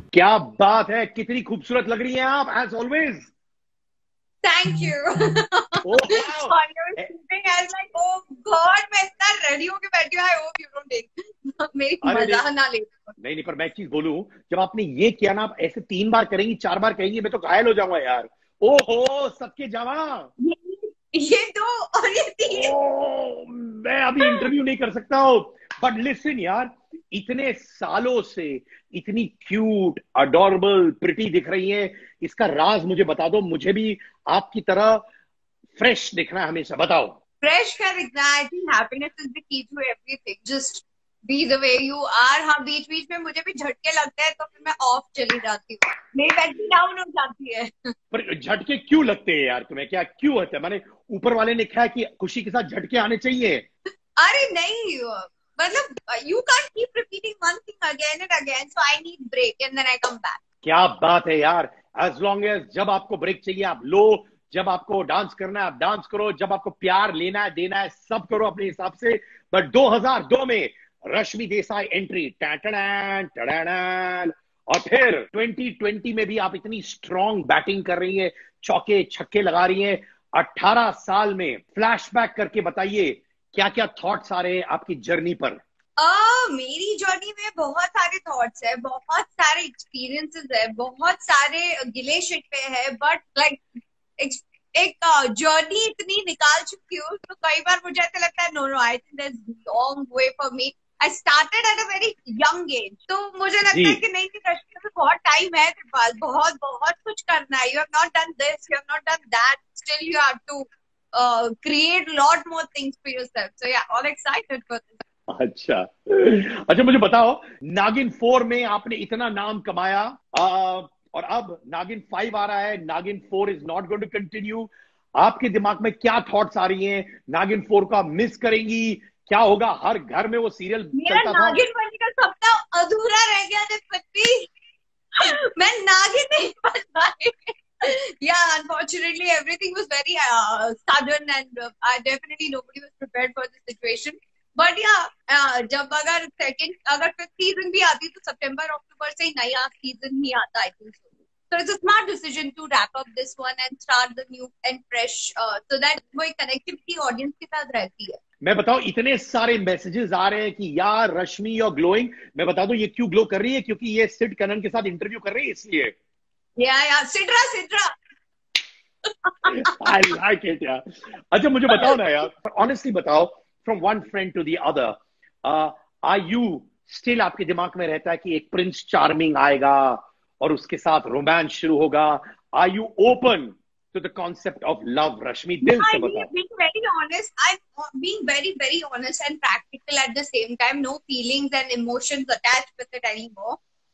क्या बात है, कितनी खूबसूरत लग रही हैं आप, as always. Thank you. Oh, Sorry, I was thinking, I was like, oh God, मैं इतना रेडी होके बैठी हूँ। I hope you don't take मेरी अरे नहीं, मजाक ना ले। नहीं नहीं, पर मैं एक चीज बोलूं, जब आपने ये किया ना, आप ऐसे 3 बार करेंगी, 4 बार कहेंगी, मैं तो घायल हो जाऊंगा यार। ओहो, सबके जवा। ये दो और ये तीन। ओ, मैं अभी इंटरव्यू नहीं कर सकता हूँ। बट लिसन यार, इतने सालों से इतनी क्यूट, अडोरेबल, प्रिटी दिख रही है। इसका राज मुझे बता दो, मुझे भी आपकी तरह फ्रेश दिखना है हमेशा, बताओ। फ्रेश का दिखना। I think happiness is the key to everything. Just be the way you are. हाँ, बीच बीच में मुझे भी झटके लगते हैं तो फिर मैं ऑफ चली जाती हूँ, मेरी बैटरी डाउन हो जाती है। पर झटके क्यों लगते हैं यार तुम्हें, क्या क्यों होता है? मैंने ऊपर वाले ने कहा कि खुशी के साथ झटके आने चाहिए। अरे नहीं, मतलब you can't keep repeating one thing again and again, so I need break and then I come back. क्या बात है यार। एज लॉन्ग एज, जब आपको ब्रेक चाहिए आप लो, जब आपको डांस करना है आप डांस करो, जब आपको प्यार लेना है देना है सब करो अपने हिसाब से। बट 2002 में रश्मि देसाई एंट्री, टैटड़ैन टड़ैन, और फिर 2020 में भी आप इतनी स्ट्रॉन्ग बैटिंग कर रही है, चौके छक्के लगा रही हैं। 18 साल में फ्लैशबैक करके बताइए, क्या क्या थॉट्स आ रहे हैं आपकी जर्नी पर? मेरी जर्नी में बहुत सारे थॉट्स है, बहुत सारे एक्सपीरियंसेस है, बहुत सारे गिले शिकवे है, बट लाइक एक जर्नी इतनी निकाल चुकी हूँ तो कई बार मुझे ऐसा लगता है no no, I think there is long way for me. I started at a very young age, तो मुझे जी। लगता है कि नहीं नहीं रश्मि, अभी बहुत टाइम है तेरे पास, बहुत बहुत कुछ करना है। You have not done this, you have not done that, still you have to create lot more things for yourself. So yeah, all excited for this. अच्छा, अच्छा मुझे बताओ, नागिन 4 में आपने इतना नाम कमाया, और अब नागिन 5 आ रहा है, Naagin 4 is not going to continue. आपके दिमाग में क्या थॉट्स आ रही हैं? नागिन 4 का मिस करेंगी? क्या होगा? हर घर में वो सीरियल मेरा चलता था। नागिन बनने का सपना अधूरा रह गया पति। मैं नागिन नहीं बन पाई। Yeah, unfortunately, everything was very sudden, and definitely nobody was prepared for the situation. But yeah, जब अगर सेकंड अगर फिफ्थ सीजन भी आती तो सितंबर अक्टूबर से ही नया सीजन ही आता, I think so. So it's a smart decision to wrap up this one and start the new and fresh, so that वो एक connectivity audience के साथ रहती है। मैं बताऊं, इतने सारे मैसेजेस आ रहे हैं कि यार रश्मि और ग्लोइंग। मैं बता दूं ये क्यों ग्लो कर रही है, क्योंकि ये सिड कनन के साथ इंटरव्यू कर रही है इसलिए। या SidRa SidRa. I like it यार। अच्छा मुझे बताओ ना यार, ऑनेस्टली बताओ, from one friend to the other, are you still, आपके दिमाग में रहता है कि एक प्रिंस चार्मिंग आएगा और उसके साथ रोमांस शुरू होगा? Are you open to the concept of love Rashmi, दिल से बताओ। Being very honest, I'm being very, very honest and practical at the same time. No feelings and emotions attached with it anymore.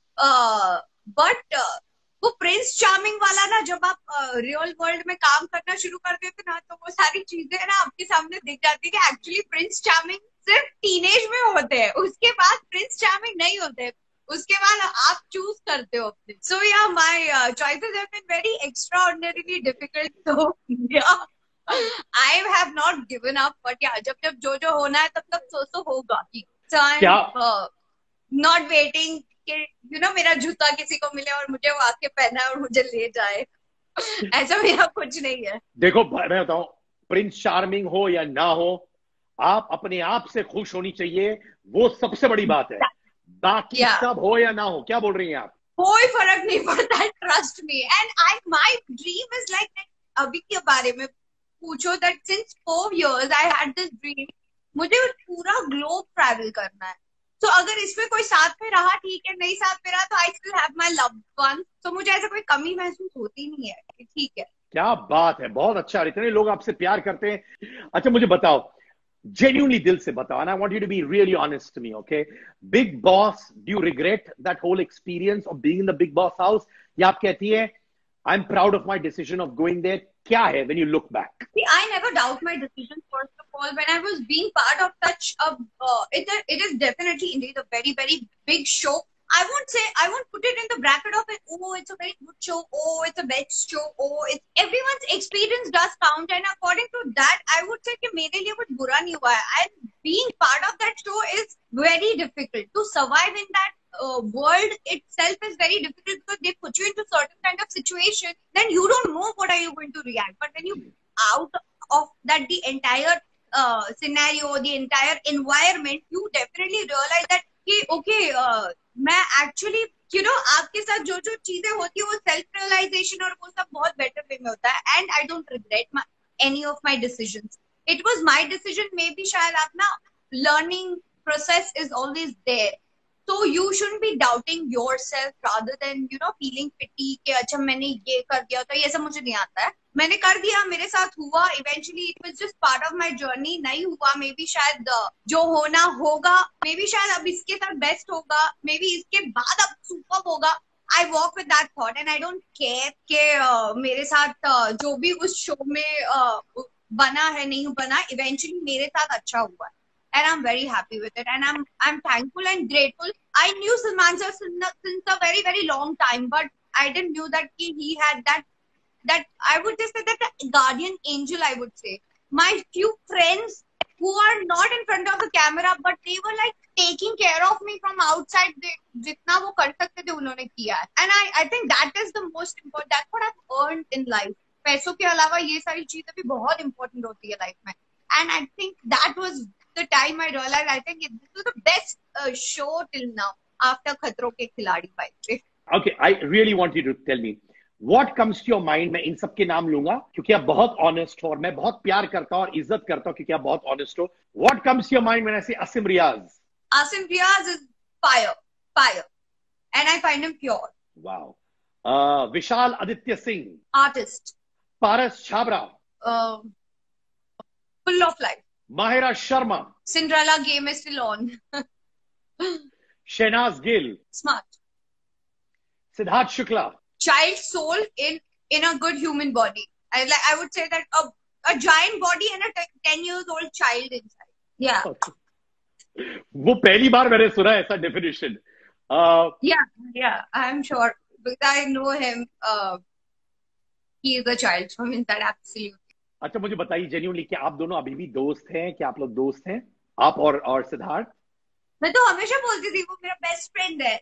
But वो prince charming वाला ना, जब आप real world में काम करना शुरू कर देते ना, तो वो सारी चीजें ना आपके सामने दिख जाती है कि एक्चुअली प्रिंस चार्मिंग सिर्फ टीनेज में होते हैं, उसके बाद प्रिंस चार्मिंग नहीं होते। उसके बाद आप चूज करते हो अपने। So yeah my choices have been very extraordinarily difficult, तो yeah I have not given up, but yeah जब जब जो जो होना है तब तब सो होगा ही। सो आई क्या? एम नॉट वेटिंग कि मेरा जूता किसी को मिले और मुझे वो आके पहना है और मुझे ले जाए। ऐसा मेरा कुछ नहीं है। देखो मैं बताऊं, प्रिंस चार्मिंग हो या ना हो, आप अपने आप से खुश होनी चाहिए, वो सबसे बड़ी बात है। बाकी या सब हो या ना हो, क्या बोल रही हैं आप? कोई फर्क नहीं पड़ता है, trust me. And I my dream is like, अभी के बारे में पूछो, that since 4 years I had this dream, मुझे पूरा ग्लोब ट्रैवल करना है। तो अगर इसमें कोई साथ में रहा ठीक है, नहीं साथ में रहा तो I still have my loved one, तो मुझे ऐसा कोई कमी महसूस होती नहीं है कि ठीक है। क्या बात है, बहुत अच्छा, इतने लोग आपसे प्यार करते हैं। अच्छा मुझे बताओ, genuinely दिल से बताओ, and I want you to be really honest to me, okay? Big Boss, do you regret that whole experience of being in the Big Boss house? या आप कहती है I'm proud of my decision of going there? क्या है when you look back? See, I never doubt my decision. First of all, when I was being part of such a, it is definitely indeed a very, very big show. I won't put it in the bracket of it. Oh, it's a very good show. Oh, it's a best show. Oh, it's everyone's experience does count. And according to that, I would say कि मेरे लिए कुछ बुरा नहीं हुआ है. And being part of that show is very difficult to survive in that world itself is very difficult because they put you into certain kind of situation, then you don't know what are you going to react. But when you out of that, the entire scenario, the entire environment, you definitely realize that कि okay, मैं actually आपके साथ जो जो चीजें होती है वो सेल्फ रियलाइजेशन और वो सब बहुत बेटर वे में होता है. And I don't regret any of my decisions. It was my decision. Maybe शायद आप ना learning process is always there. So you shouldn't be doubting yourself rather than feeling pity कि अच्छा मैंने ये कर दिया तो ये सब मुझे नहीं आता है. मैंने कर दिया, मेरे साथ हुआ. Eventually it was just part of my journey. नहीं हुआ मे बी शायद जो होना होगा, मे बी शायद अब इसके साथ बेस्ट होगा, मे बी इसके बाद अब सुपर होगा. I walk with that thought and I don't care कि मेरे साथ जो भी उस शो में बना है नहीं बना, eventually मेरे साथ अच्छा हुआ. And I'm very happy with it, and I'm thankful and grateful. I knew Salman sir since a very very long time, but I didn't knew that he had that I would just say that guardian angel. I would say my few friends who are not in front of the camera, but they were like taking care of me from outside. They जितना वो कर सकते थे उन्होंने किया है. And I think that is the most important. That's what I've earned in life. पैसों के अलावा ये सारी चीजें भी बहुत important होती है लाइफ में. And I think that was the time I realized, I think this was the best show till now after Khatron Ke Khiladi, by the way. Okay, I really want you to tell me what comes to your mind. मैं इन सब के नाम लूंगा क्योंकि आप बहुत honest हो और मैं बहुत प्यार करता हूँ और इज्जत करता हूँ क्योंकि आप बहुत honest हो. What comes to your mind when I say Asim Riaz? Asim Riaz is fire, and I find him pure. Wow. Vishal Aditya Singh, artist. Paras Chhabra, full of life. Mahira Sharma, Cinderella game is still on. Shehnaz Gill, smart. Siddharth Shukla, child soul in a good human body. I would say that a giant body and a 10 years old child inside. Yeah. वो पहली बार मैंने सुना ऐसा definition. Yeah, I'm sure because I know him. He is a child from inside, absolutely. अच्छा मुझे बताइए genuinely कि आप दोनों अभी भी दोस्त हैं? क्या आप लोग दोस्त हैं, आप और सिद्धार्थ? मैं तो हमेशा बोलती थी वो मेरा बेस्ट फ्रेंड है.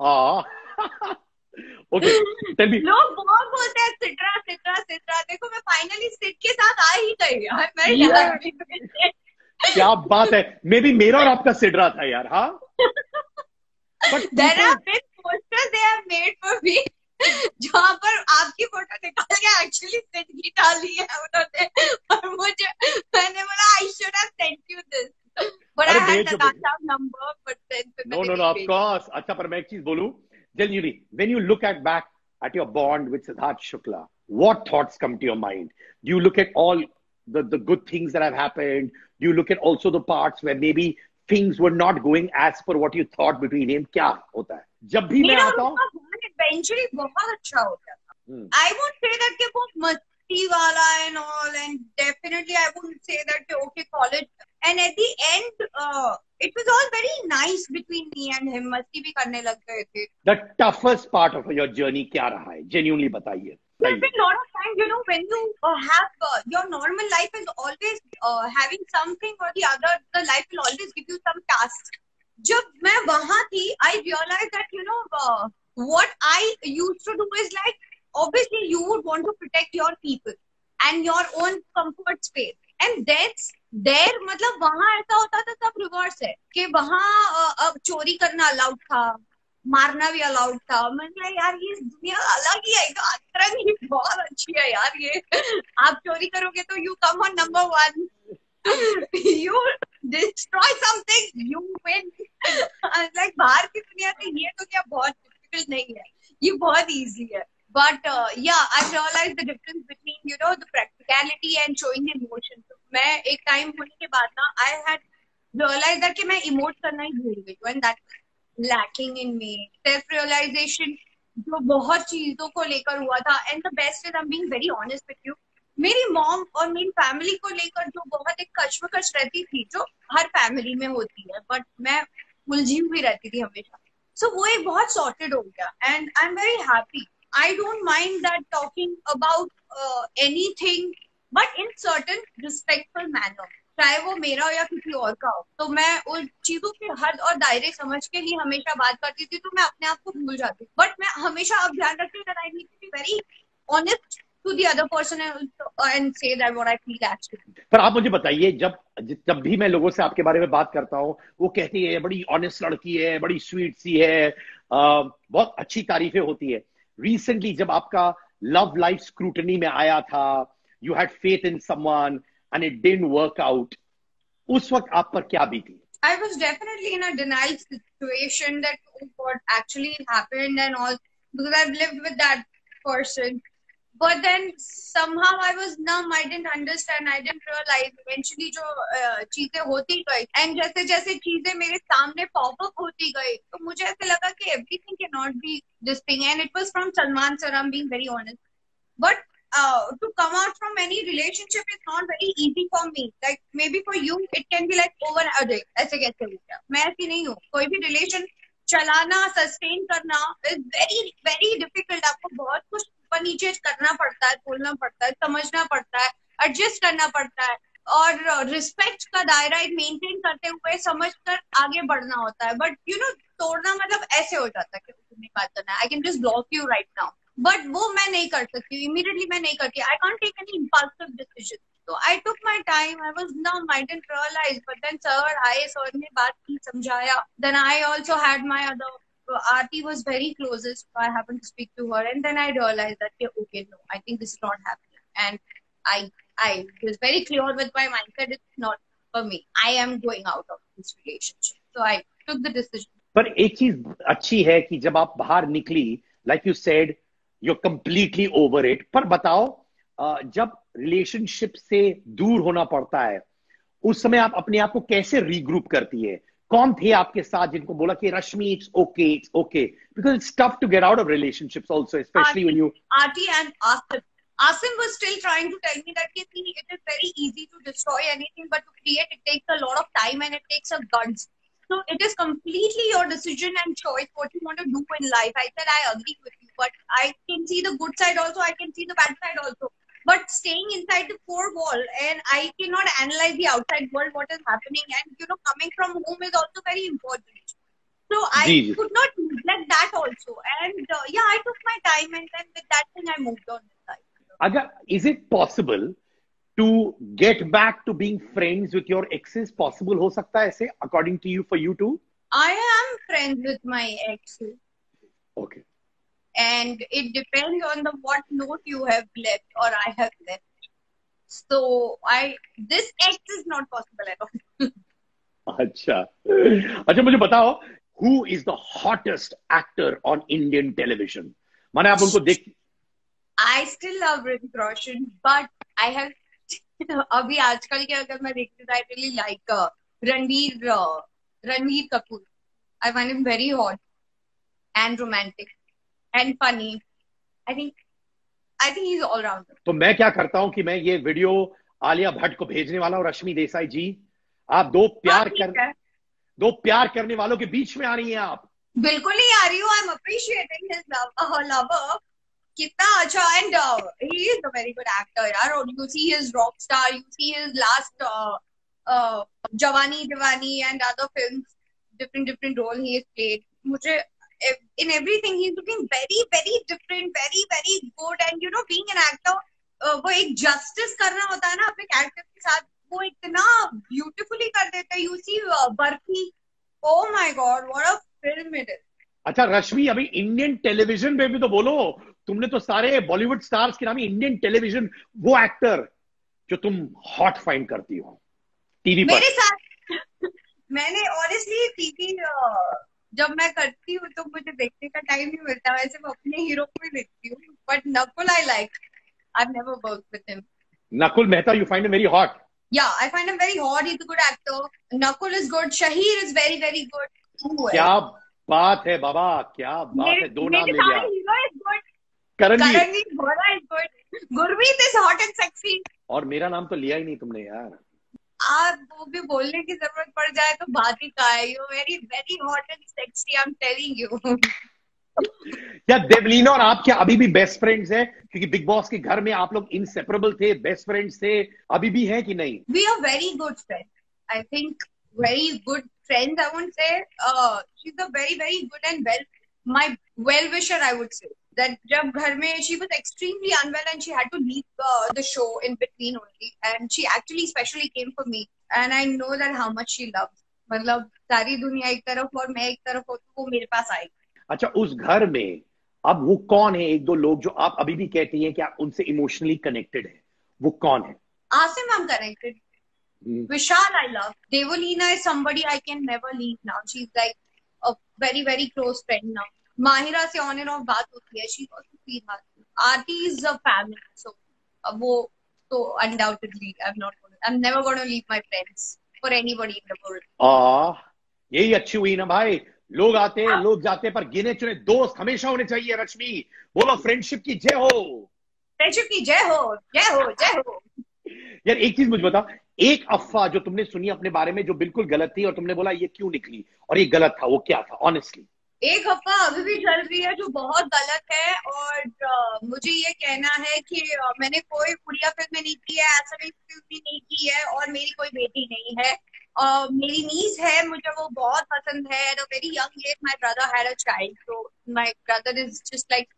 Okay, tell me. लोग बहुत बोलते हैं सिद्रा. देखो मैं फाइनली सिड के साथ आ ही गई यार. क्या बात है. मे बी मेरा और आपका सिडरा था यार. हाँ, but there are big posters they have made for me जहाँ पर आपकी फोटो निकाल के एक्चुअली सिड की डाली है उन्होंने. और मैंने बोला I should have sent you this, but I had Natasha's number, but then no, of course. अच्छा, पर मैं एक चीज बोलूं. Genuinely, when you look back at your bond with Siddharth Shukla, what thoughts come to your mind? Do you look at all the good things that have happened? Do you look at also the parts where maybe things were not going as per what you thought between him? क्या होता है जब भी मैं आता हूँ? Eventually बहुत अच्छा होता है. I would say that कि वो मस्ती वाला and all, and definitely I wouldn't say that okay college. And at the end, it was all very nice between me and him. मस्ती भी करने लग गए थे. The toughest part of your journey क्या रहा है? Genuinely बताइए. There's been a lot of times, when you have your normal life is always having something or the other. The life will always give you some tasks. जब मैं वहाँ थी, I realized that what I used to do is like obviously you would want to protect your people and your own comfort space. And that's there. मतलब वहाँ ऐसा होता था, सब रिवर्स है कि वहाँ अब चोरी करना अलाउड था, मारना भी अलाउड था. मैंने यार ये दुनिया अलग ही है, अतरंग ही बहुत अच्छी है यार. ये आप चोरी करोगे तो you come on number 1. You destroy something, you win. Like बाहर की दुनिया से ये दुनिया बहुत डिफिकल्ट नहीं है, ये बहुत इजी है. But I realized the difference between the practicality and showing emotion. मैं एक टाइम होने के बाद ना I had realized that कि मैं इमोट करना ही भूल गई, and that's lacking in me. Self realization जो बहुत चीजों को लेकर हुआ था. And the best is I'm being very honest with you. मेरी मॉम और मेरी फैमिली को लेकर जो बहुत एक कश्मकश रहती थी, जो हर फैमिली में होती है, बट मैं उलझी हुई रहती थी हमेशा. So वो एक बहुत सॉर्टेड हो गया, and I'm very happy. I don't mind that talking about anything, but in certain respectful manner. चाहे वो मेरा हो या किसी और का हो। तो मैं उन चीजों के हद और दायरे समझ के ही हमेशा बात करती थी, तो मैं अपने आप को भूल जाती हूँ। बट मैं हमेशा अब ध्यान रखती हूँ that I need to be very honest to the other person and say that what I feel actually. पर आप मुझे बताइए, जब जब भी मैं लोगों से आपके बारे में बात करता हूँ, वो कहती है बड़ी ऑनेस्ट लड़की है, बड़ी स्वीट सी है, बहुत अच्छी तारीफें होती है। रिसेंटली जब आपका लव लाइफ स्क्रूटनी में आया था, you had faith in someone and it didn't work out, उस वक्त आप पर क्या बीती? I was definitely in a denial situation that what actually happened and all, because I've lived with that person. But then somehow I was numb. I didn't understand. I didn't realize. Eventually जो चीजें होती गई and जैसे जैसे चीजें मेरे सामने pop up होती गई, तो मुझे ऐसे लगा कि everything cannot be this thing. And it was from Salman sir. I'm being very honest. But to come out from any relationship is not very easy for me. Like maybe for you it can be like over a day. ऐसे कैसे हो गया? मैं ऐसी नहीं हूँ. कोई भी relation चलाना, sustain करना is very very difficult. आपको बहुत कुछ ऊपर नीचे करना पड़ता है, बोलना पड़ता है, समझना पड़ता है, एडजस्ट करना पड़ता है, और रिस्पेक्ट का दायरा एक मेंटेन करते हुए समझ कर आगे बढ़ना होता है. बट यू नो, तोड़ना मतलब ऐसे हो जाता है कि तुम्हें बात करना है, I can just block you right now. But वो मैं नहीं कर सकती, इमीडिएटली मैं नहीं करती. I can't take any impulsive decision. So I took my time. I was numb. I didn't realize. But then sir ने बात की, समझाया. Then I also had my other Aarti was very closest. So I happened to speak to her, and then I realized that okay, no, I think this is not happening. And I was very clear with my mindset. It's not for me. I am going out of this relationship. So I took the decision. पर एक चीज अच्छी है कि जब आप बाहर निकली, like you said, you're completely over it. पर बताओ, जब रिलेशनशिप से दूर होना पड़ता है, उस समय आप अपने आप को कैसे रीग्रुप करती है? कौन थे आपके साथ जिनको बोला कि Rashmi it's okay, because it's tough to get out of relationships also, specially when you... Aarti and Asim. Asim was still trying to tell me that it is very easy to destroy anything, but to create it takes a lot of time and it takes a guts. So it is completely your decision and choice what you want to do in life. I said I agree with you, but I can see the good side also. I can see the bad side also. But staying inside the four wall, and I cannot analyze the outside world, what is happening, and coming from home is also very important. So I could not neglect that also. And I took my time, and then with that thing I moved on with life. Agar, is it possible to get back to being friends with your exes? Possible हो सकता है ऐसे, according to you, for you too? I am friends with my exes. Okay. And it depends on the what note you have left or I have left. So this ex is not possible at all. अच्छा मुझे बताओ, who is the hottest actor on Indian television? माने आप उनको देख... I still love Hrithik Roshan, but I have अभी आजकल के अगर मैं देखती हूँ, I really like Ranveer Kapoor. I find him very hot and romantic and funny. I think he's all rounder. तो मैं क्या करता हूँ कि मैं ये वीडियो आलिया भट्ट को भेजने वाला हूँ। रश्मि देसाई जी, आप दो प्यार करने वालों के बीच में आ रही हैं आप। बिल्कुल ही आ रही हूँ। I am appreciating his love, कितना अच्छा, and he is a very good actor यार। और you see his Rockstar, you see his last Jawaani Deewani and other films, different role he has played. मुझे in everything he's looking very different, very good. And being an actor, वो एक justice करना होता है ना अपने character के साथ, वो इतना beautifully कर देते हैं। You see barfi, oh my god, what a film it is. अच्छा रश्मि, अभी इंडियन टेलीविजन पे भी तो बोलो, तुमने तो सारे बॉलीवुड स्टार्स के नाम ही इंडियन टेलीविजन, वो एक्टर जो तुम हॉट फाइंड करती हो टीवी पर। मेरे साथ मैंने ऑनेस्टली टीवी जब मैं करती हूँ तो मुझे देखने का टाइम नहीं मिलता, वैसे मैं अपने हीरो को ही देखती हूँ। But Nakul I like, I have never worked with him. Nakul Mehta, you find him very hot? Yeah, I find him very hot. He's a good actor. Nakul is good. Shahir is very good. क्या बात है बाबा, क्या बात है, दो नाम ले लिया। Hero is good, Karanvir Bohra is good, Gurmeet is hot and sexy. और मेरा नाम तो लिया ही नहीं तुमने यार। आप वो भी बोलने की जरूरत पड़ जाए तो बात ही का है। You very hot and sexy, I am telling you. क्या देवलीना और आप क्या अभी भी बेस्ट फ्रेंड्स हैं? क्योंकि बिग बॉस के घर में आप लोग इनसेपरेबल थे, बेस्ट फ्रेंड्स थे, अभी भी हैं कि नहीं? We are very good friends. I think very good friends. I won't say she's a very very good and my well wisher. I would say that जब घर में she was extremely unwell and she had to leave the show in between only, and she actually specially came for me, and I know that how much she loves. मतलब सारी दुनिया एक तरफ और मैं एक तरफ हो तो वो मेरे पास आएगी. अच्छा, उस घर में अब वो कौन है, एक दो लोग जो आप अभी भी कहती हैं कि आप उनसे इमोशनली कनेक्टेड है, वो कौन है? Asim, I'm connected. Vishal, I love. Devolina is somebody I can never leave now. She's like a very, very close friend now. Mahira से on and off बात होती है. She's also sweetheart. Aarti is a family. So, वो so undoubtedly, I'm never going to leave my friends for anybody in the world. यही अच्छी हुई ना भाई, लोग आते हैं लोग जाते हैं, पर गिने चुने दोस्त हमेशा होने चाहिए। रश्मि, बोलो फ्रेंडशिप की जय हो। फ्रेंडशिप की जय हो, जय हो, जय हो। यार एक चीज मुझे बता, एक अफवाह जो तुमने सुनी अपने बारे में जो बिल्कुल गलत थी और तुमने बोला ये क्यों निकली और ये गलत था, वो क्या था ऑनेस्टली? एक अफवाह अभी भी चल रही है जो बहुत गलत है, और मुझे ये कहना है कि मैंने कोई उड़िया फिल्म में नहीं की है, असमी फिल्म भी नहीं की है, और मेरी कोई बेटी नहीं है। मेरी नीस है, मुझे वो बहुत पसंद है। At a very young age my brother had a child, so my brother is just like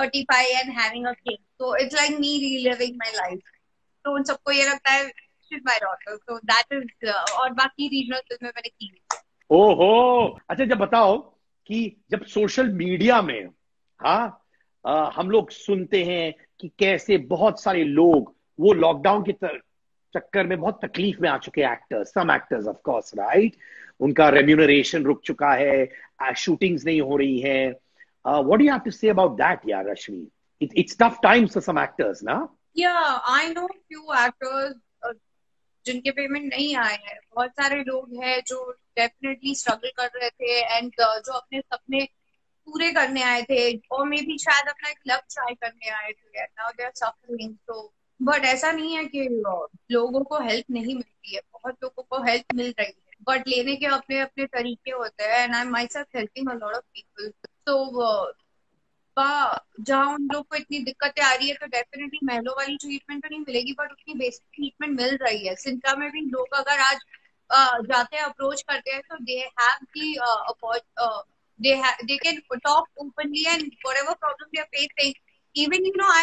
35 and having a kid, so it's like me reliving my life. तो उन सबको ये लगता है she is my daughter, so that is. और बाकी regional फिल्में मैंने की। ओहो, अच्छा जब बताओ कि जब सोशल मीडिया में, हाँ, हम लोग सुनते हैं कि कैसे बहुत सारे लोग वो लॉकडाउन के चक्कर में बहुत तकलीफ में आ चुके हैं, actors, some actors of course, right, उनका रेम्यूनरेशन रुक चुका है, शूटिंग्स नहीं हो रही हैं, what do you have to say about that यार Rashmi? It's tough times for some actors ना? आई नो फ्यू एक्टर्स जिनके पेमेंट नहीं आए हैं। बहुत सारे लोग हैं जो डेफिनेटली स्ट्रगल कर रहे थे, एंड जो अपने सपने पूरे करने आए थे, और मे भी शायद अपना एक लक्ष्य ट्राई करने आए थे, नाउ दे आर सफरिंग। तो बट ऐसा नहीं है कि लोगों को हेल्प नहीं मिलती है, बहुत लोगों को हेल्प मिल रही है, बट लेने के अपने अपने तरीके होते हैं, and I myself helping a lot of people. तो जहाँ उन लोग को इतनी दिक्कतें आ रही है, तो डेफिनेटली महलों वाली ट्रीटमेंट तो नहीं मिलेगी, बट उतनी बेसिक ट्रीटमेंट मिल रही है। सिंटा में भी लोग अगर आज जाते हैं, अप्रोच करते हैं, तो they have the they can talk openly, and whatever problem they are facing, even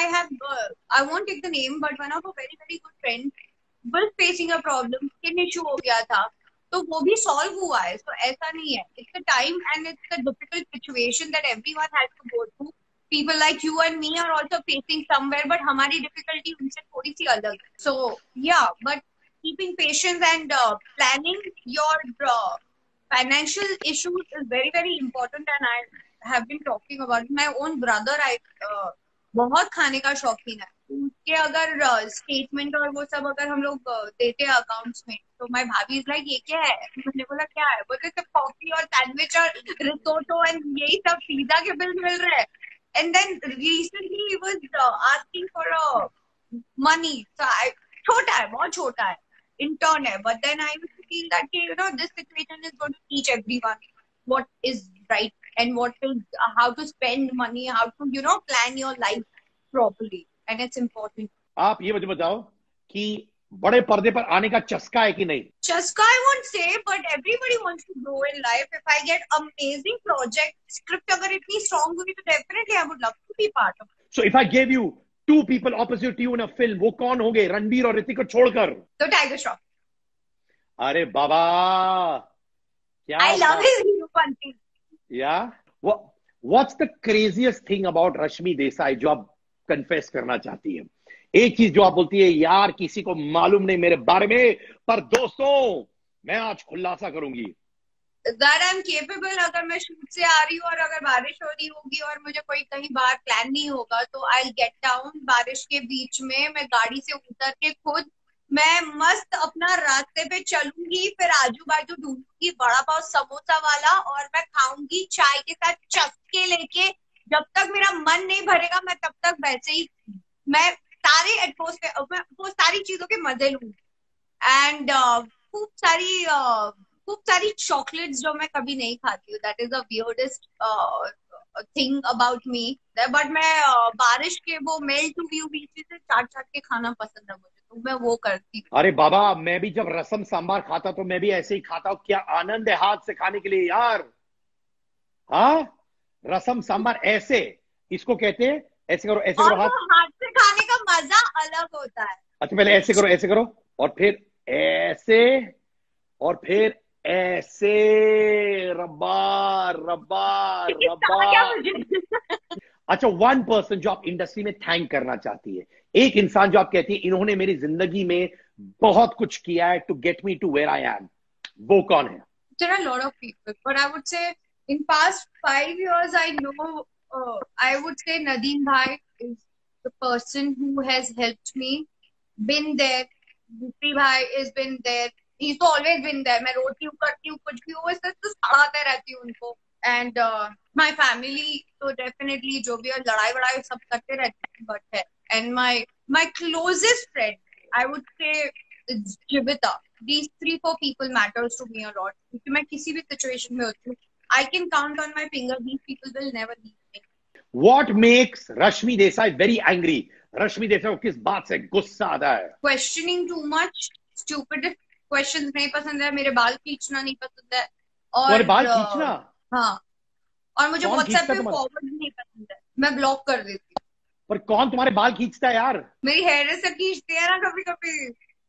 I won't take the name, but one of a very very good friend was facing a problem, skin issue हो गया था, तो वो भी solve हुआ है। तो ऐसा नहीं है, it's a time and it's a difficult situation that everyone has to go through. People like you and me are also facing somewhere, but हमारी difficulty उनसे थोड़ी सी अलग। So yeah, but keeping patience and planning your financial issues is very very important, and I have been talking about it. My own brother, I बहुत खाने का शौकीन है, उसके अगर स्टेटमेंट और वो सब अगर हम लोग देते हैं अकाउंट्स में, तो माय भाभी इज लाइक ये क्या है? मैंने बोला क्या है? बोलते सिर्फ कॉफी और सैंडविच और रिसोटो एंड यही सब पिज्जा के बिल मिल रहे हैं। And then recently he was asking for money. So छोटा है, बहुत छोटा है, intern है, but then I used to feel that this situation is going to teach everyone what is right and how to spend money, how to plan your life properly, and it's important. आप ये मुझे बताओ कि बड़े पर्दे पर आने का चस्का है कि नहीं? चस्का I won't say, but everybody wants to grow in life. If I get amazing project, script अगर इतनी strong हुई, तो definitely I would love to be part of it. So if I gave you two people opposite you in a film, वो कौन होंगे, रणबीर और ऋतिक को छोड़कर? तो टाइगर श्रॉफ। अरे बाबा, क्या I love his hero punches. Yeah. What's the craziest thing about Rashmi Desai जो आप कन्फेस करना चाहती है? एक चीज जो आप बोलती है यार किसी को मालूम नहीं मेरे बारे में, पर दोस्तों मैं आज खुलासा करूंगी। That I'm capable, अगर मैं शूट से आ रही हूँ और अगर बारिश हो रही होगी और मुझे कोई कहीं बाहर प्लान नहीं होगा, तो I'll get down बारिश के बीच में, मैं गाड़ी से उतर के खुद मैं मस्त अपना रास्ते पे चलूंगी, फिर आजू बाजू ढूंढूंगी बड़ा पाव समोसा वाला, और मैं खाऊंगी चाय के साथ चस्के लेके। जब तक मेरा मन नहीं भरेगा, मैं तब तक वैसे ही मैं सारे एटमोस्फेयर, वो सारी चीजों के मजे लूंगी। एंड खूब सारी चॉकलेट्स जो मैं कभी नहीं खाती हूँ, that is the weirdest thing about me. But मैं बारिश के वो मेल्ट हुई हुई चीजें चाट चाट के खाना पसंद है मुझे, तो मैं वो करती हूँ। अरे बाबा, मैं भी जब रसम सांबार खाता तो मैं भी ऐसे ही खाता हूँ। क्या आनंद है हाथ से खाने के लिए यार। हाँ, रसम सांबार ऐसे, इसको कहते हैं ऐसे करो, ऐसे और करो हाथ। वो हाथ से खाने का मजा अलग होता है। अच्छा, पहले ऐसे करो, ऐसे करो, और फिर ऐसे, और फिर ऐसे, रब्बा रब्बा लेकिन कहा क्या रब्बा। मुझे अच्छा, वन पर्सन जो आप इंडस्ट्री में थैंक करना चाहती है, एक इंसान जो आप कहती है इन्होंने मेरी जिंदगी में बहुत कुछ किया है to get me to where I am, वो कौन है? There are a lot of people, but I would say in past 5 years, I would say Nadeem Bhai is the person who has helped me. Been there. Guppy Bhai has been there. He's always been there. मैं रोती हूँ, करती हूँ, कुछ भी हो, ऐसे तो सड़ाते रहती हूँ उनको. And my family, so definitely जो भी और लड़ाई वड़ाई सब करते रहते हैं, but है. And my closest friend, I would say, it's Jivita. These 3-4 people matters to me a lot. क्योंकि मैं किसी भी situation में होती हूँ, I can count on my finger. These people will never leave me. What makes Rashmi Desai very angry? Rashmi Desai को किस बात से गुस्सा आता है? Questioning too much, stupid questions नहीं पसंद है, मेरे बाल खींचना नहीं पसंद है, और तुम्हारे बाल खींचना? हाँ, और मुझे कौन व्हाट्सएप खींचता पे तुम्हारे? फॉरवर्ड नहीं पसंद है, मैं ब्लॉक कर देती हूँ। पर कौन तुम्हारे बाल खींचता है यार? मेरी हेयर से खींचती है ना कभी कभी।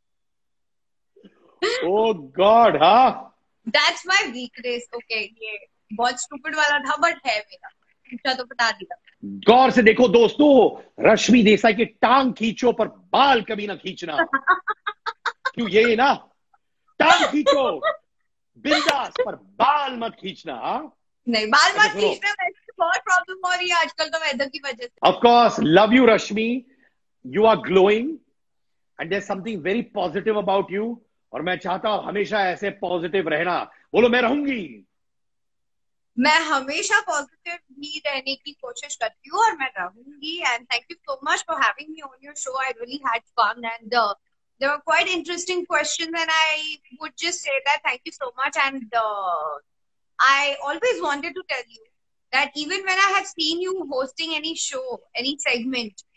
ओ गॉड, हाँ, दैट्स माय वीकनेस। ओके, ये बहुत स्टूपिड वाला था, बट है मेरा, पूछा तो बता दिया। गौर से देखो दोस्तों, रश्मि देसाई की टांग खींचो पर बाल कभी ना खींचना। क्यों, ये ना, टांग खींचो बिंदास पर बाल मत खींचना। हाँ, नहीं, बाल अच्छा मत सुनो, खींचना, वैसे बहुत प्रॉब्लम हो रही है आजकल तो वेदर की वजह से। Of course, love you Rashmi, you are glowing and there something very positive about you, और मैं चाहता हूं हमेशा ऐसे पॉजिटिव रहना। बोलो, मैं रहूंगी। मैं हमेशा पॉजिटिव ही रहने की कोशिश करती हूँ और मैं रहूंगी। And thank you so much for having me on your show. I really had fun and there were quite interesting questions, and I would just say that thank you so much. And I always wanted to tell you that even when I have seen you hosting any show, any segment,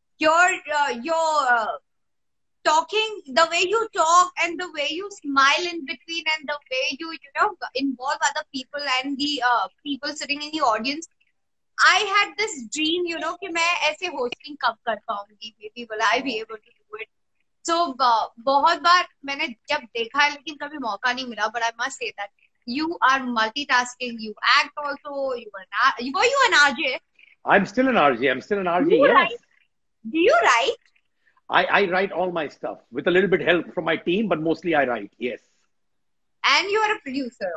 your talking, the way you talk and the way you smile in between, and the way you involve other people and the people sitting in the audience, I had this dream, कि मैं ऐसे hosting कब कर पाऊंगी, maybe will I be able to do it. So बहुत बार मैंने जब देखा है, लेकिन कभी मौका नहीं मिला, but I must say that you are multitasking, you act also, were you an RJ? I'm still an RJ. I'm still an RJ. Yes. Do you write? I write all my stuff with a little bit help from my team, but mostly I write. Yes. And you are a producer.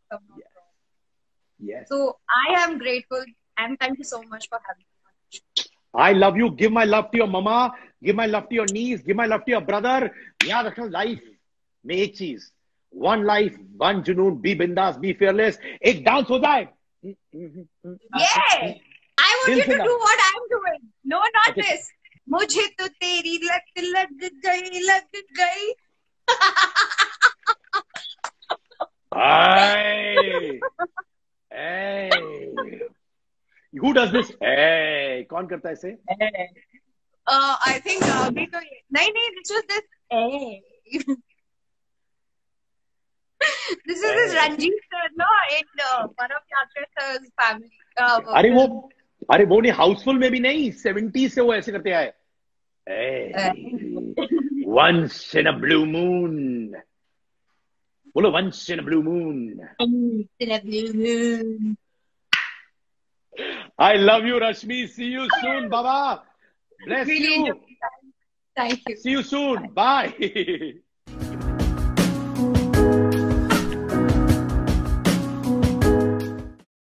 Yes. So I am grateful and thank you so much for having me. I love you. Give my love to your mama. Give my love to your niece. Give my love to your brother. याद रखना, life में एक चीज, one life, one जुनून, be बिंदास, be fearless. एक dance हो जाए। Yeah, I want you to do what I'm doing. No, not this. मुझे तो तेरी लत लग गई। Hey, hey. Who does this? Hey, कौन करता है इसे? I think अभी तो नहीं, this was this. Hey. This is this Ranjit sir, no, in one of Yatra sir's family. अरे वो नहीं, हाउसफुल में भी नहीं, 70s से वो ऐसे करते आए। Once in a blue moon. बोलो, once in a blue moon. Once in a blue moon. I love you, Rashmi. See you soon, Baba. Bless Really you. thank you. See you soon. Bye.